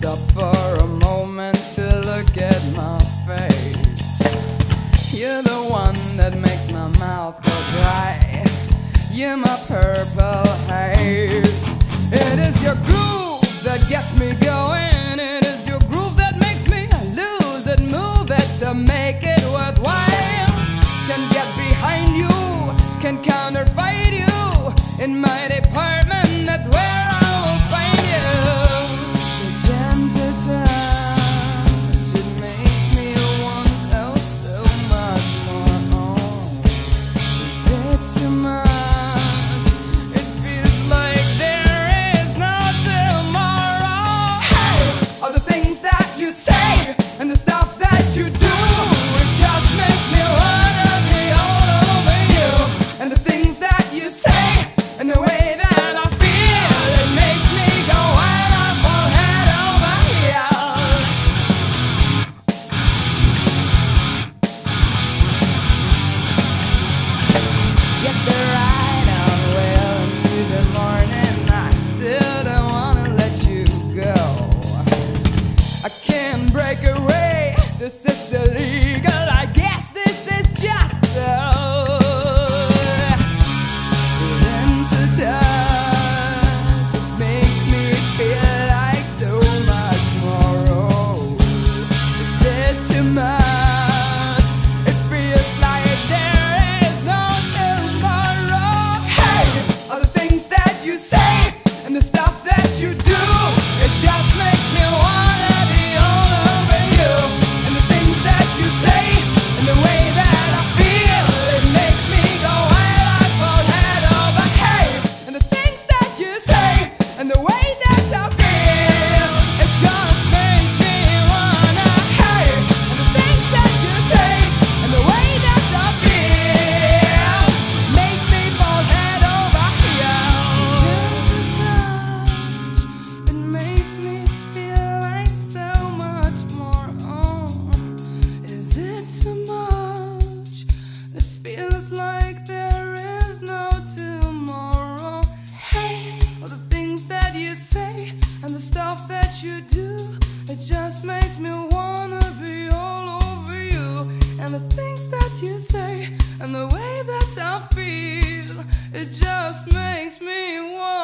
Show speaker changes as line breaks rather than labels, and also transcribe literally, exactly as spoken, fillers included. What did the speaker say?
stop for a moment to look at my face. You're the one that makes my mouth go dry. You're my purple haze. It is your groove that gets me going. It is your groove that makes me lose it, move it to make it worthwhile. Can get behind you, can counterfight you. In my department, that's where I will find you. The gentle touch, it makes me want oh so much more. Oh, is it too much? It feels like there is no tomorrow. Hey, all the things that you say and the stuff that you do, it just makes me wanna be all over you. And the things that you say and the way that I feel, it makes me go right up or head over heels. Get the ride on well into the morning. I still don't wanna let you go. I can't break away, this is illegal. I guess this is just so. Say and the stuff that you do, it just makes me wanna be all over you. And the things that you say and the way that I feel, it makes me go right like for head over. Hey, and the things that you say and the way that I feel, it just makes me wanna. Hey, and the things that you say and the way that I feel makes me fall head over here. And the stuff that you do, it just makes me wanna be all over you. And the things that you say and the way that I feel, it just makes me wanna